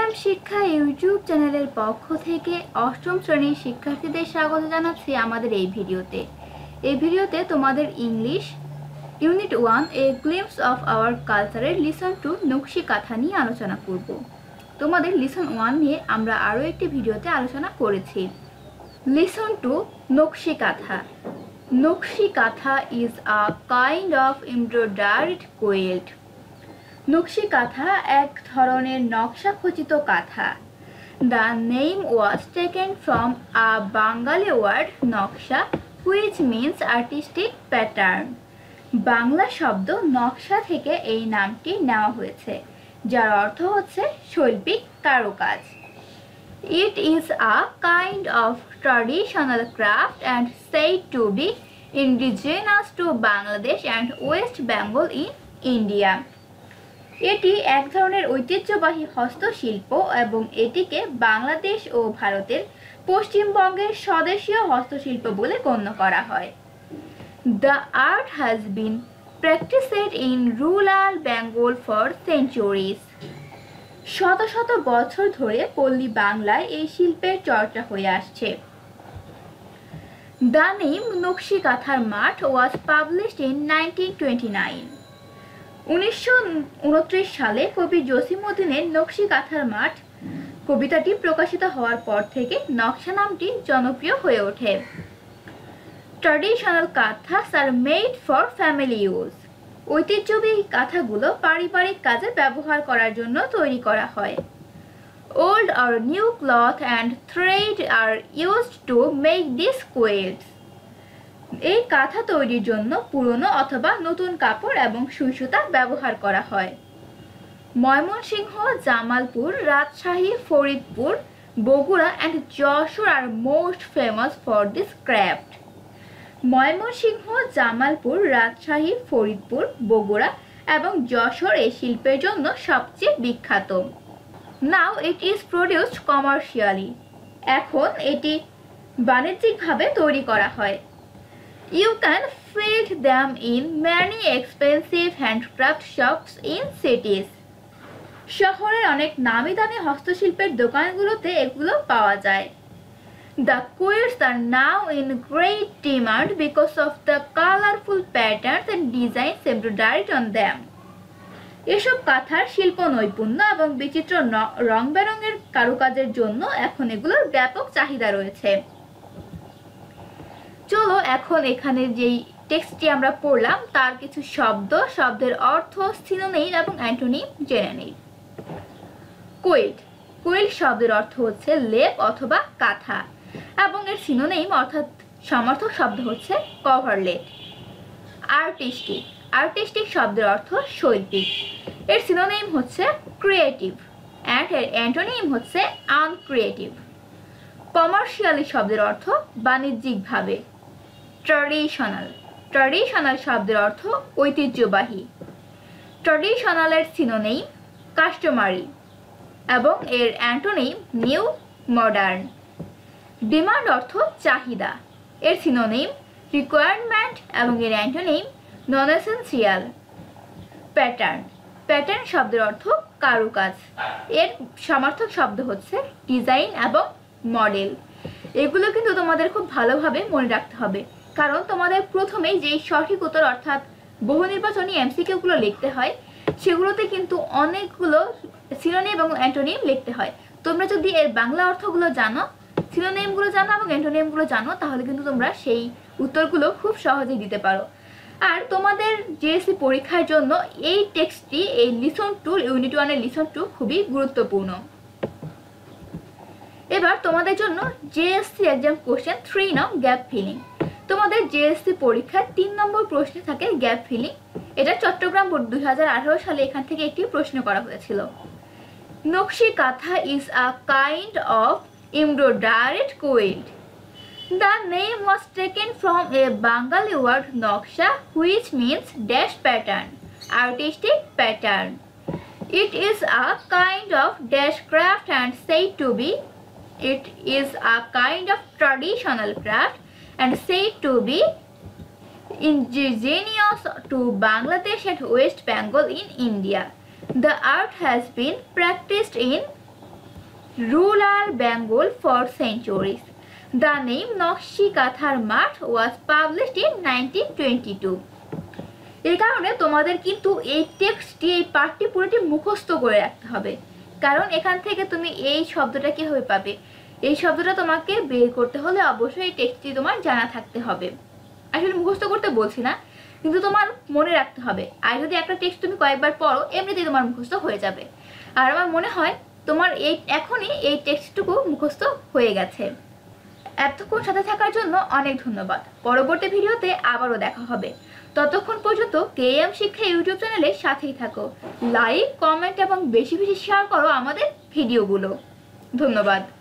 FM শিক্ষা YouTube চ্যানেলের পক্ষ থেকে অষ্টম শ্রেণীর শিক্ষার্থীদের স্বাগত জানাচ্ছি আমাদের এই ভিডিওতে। এই ভিডিওতে তোমাদের English unit 1 a glimpse of our কালচারের লিসন টু নকশি কাঁথা নিয়ে আলোচনা করব। তোমাদের লিসন 1 নিয়ে আমরা আরও একটি ভিডিওতে আলোচনা করেছি। Listen to nakshi kantha. Nakshi kantha is a kind of embroidered quilt. Nakshi kantha এক ধরনের নকশা খচিত কাঁথা। The name was taken from a Bengali word naksha which means artistic pattern. Bangla শব্দ নকশা থেকে এই নামটি নেওয়া হয়েছে, যার অর্থ হচ্ছে শৈল্পিক কারুকাজ। It is a kind of traditional craft and said to be indigenous to Bangladesh and West Bengal in India. এটি এক ধরনের ঐতিহ্যবাহী হস্তশিল্প এবং এটিকে বাংলাদেশ ও ভারতের পশ্চিমবঙ্গের স্বদেশীয় হস্তশিল্প বলে গণ্য করা হয়। The art has been practiced in rural Bengal for centuries. শত শত বছর ধরে পল্লী বাংলায় এই শিল্পের চর্চা হয়ে আসছে। The name নকশি কাঁথার মাঠ was published in 1929. 1929 সালে কবি জসিমউদ্দিনের নকশি কাঁথার মাঠ কবিতাটি প্রকাশিত হওয়ার পর থেকে নকশা নামটি জনপ্রিয় হয়ে ওঠে। Traditional kanthas are made for family use. ঐতিহ্যবাহী কাঁথাগুলো পারিবারিক কাজে ব্যবহার করার জন্য তৈরি করা হয়। Old or new cloth and thread are used to make these quilts. এই কাঁথা তৈরির জন্য পুরনো অথবা নতুন কাপড় এবং সুই সুতা ব্যবহার করা হয়। Mymensingh, Jamalpur, Rajshahi, Faridpur, Bogura and Jessore are most famous for this craft. Mymensingh, Jamalpur, Rajshahi, Faridpur, Bogura এবং যশোর এই শিল্পের জন্য সবচেয়ে বিখ্যাত। Now it is produced commercially. এখন এটি বাণিজ্যিকভাবে তৈরি করা হয়। You can find them in many expensive handcraft shops in cities. শহরের অনেক নামি দামি হস্তশিল্পের দোকানগুলোতে এগুলো পাওয়া যায়। The quilts are now in great demand because of the colorful patterns and designs embroidered on them. এসব কাঁথার শিল্প নৈপুণ্য এবং বিচিত্র রং বেরঙের কারুকাজের জন্য এখন এগুলোর ব্যাপক চাহিদা রয়েছে। চলো এখন এখানে যেই টেক্সটটি আমরা পড়লাম তার কিছু শব্দের অর্থ, সিনোনিম এবং অ্যান্টোনিম জেনে নিই। কোয়েল্ট। কোয়েল্ট শব্দের অর্থ হচ্ছে লেপ অথবা কাঁথা এবং এর সিনোনিম অর্থাৎ সমার্থক শব্দ হচ্ছে কভারলেট। আর্টিস্টিক। আর্টিস্টিক শব্দের অর্থ শৈল্পিক। এর সিনোনিম হচ্ছে ক্রিয়েটিভ অ্যান্ড এর অ্যান্টোনিম হচ্ছে আনক্রিয়েটিভ। কমার্শিয়ালি শব্দের অর্থ বাণিজ্যিকভাবে। ট্র্যাডিশনাল। ট্র্যাডিশনাল শব্দের অর্থ ঐতিহ্যবাহী। ট্র্যাডিশনালের সিনোনিম কাস্টমারি এবং এর অ্যান্টোনিম নিউ, মডার্ন। ডিমান্ড অর্থ চাহিদা, এর সিনোনিম রিকোয়ারমেন্ট এবং এর antonym non essential. Pattern. Pattern শব্দের অর্থ কারুকাজ, এর সমার্থক শব্দ হচ্ছে ডিজাইন এবং মডেল। এগুলো কিন্তু তোমাদের খুব ভালোভাবে মনে রাখতে হবে, কারণ তোমাদের প্রথমেই যেই সঠিক উত্তর অর্থাৎ বহু নির্বাচনী এমসিকিউগুলো লিখতে হয় সেগুলোতে কিন্তু অনেকগুলো সিনোনিম এবং অ্যান্টোনিম লিখতে হয়। তোমরা যদি এর বাংলা অর্থগুলো জানো, সিনোনিমগুলো জানো এবং অ্যান্টোনিমগুলো জানো, তাহলে কিন্তু তোমরা সেই উত্তরগুলো খুব সহজেই দিতে পারো। আর তোমাদের জেএসসি পরীক্ষার জন্য এই টেক্সটটি, এই লিসন টু ইউনিট 1 এর লিসন টু খুবই গুরুত্বপূর্ণ। এবার তোমাদের জন্য জেএসসি এক্সাম কোশ্চেন 3 নং গ্যাপ ফিলিং। তোমাদের জেএসসি পরীক্ষার 3 নম্বর প্রশ্নে থাকে গ্যাপ ফিলিং। এটা চট্টগ্রাম বোর্ড 2018 সালে এখান থেকে একটি প্রশ্ন করা হয়েছিল। Nakshi kantha is a kind of embroidered quilt. The name was taken from a Bengali word noksha, which means dash pattern, artistic pattern. It is a kind of dash craft and said to be. It is a kind of traditional craft and said to be indigenous to Bangladesh and West Bengal in India. The art has been practiced in rural Bengal for centuries. The name নকশি কাঁথার মাঠ was published in 1922. এই কারণে তোমাদের কিন্তু এই টেক্সটটি, এই পাঠটি পুরোটি মুখস্থ করে রাখতে হবে, কারণ এখান থেকে তুমি এই শব্দটা কিভাবে পাবে, এই শব্দটা তোমাকে বের করতে হলে অবশ্যই এই টেক্সটটি তোমার জানা থাকতে হবে। আসলে মুখস্থ করতে বলছি না, কিন্তু তোমার মনে রাখতে হবে। আর যদি একটা টেক্সট তুমি কয়েকবার পড়ো, এমনিতেই তোমার মুখস্থ হয়ে যাবে। আর আমার মনে হয় তোমার এখনই এই টেক্সটটুকু মুখস্থ হয়ে গেছে। এতক্ষণ সাথে থাকার জন্য অনেক ধন্যবাদ। পরবর্তী ভিডিওতে আবারও দেখা হবে। ততক্ষণ পর্যন্ত কেএম শিক্ষা ইউটিউব চ্যানেলের সাথেই থাকো। লাইক, কমেন্ট এবং বেশি বেশি শেয়ার করো আমাদের ভিডিওগুলো। ধন্যবাদ।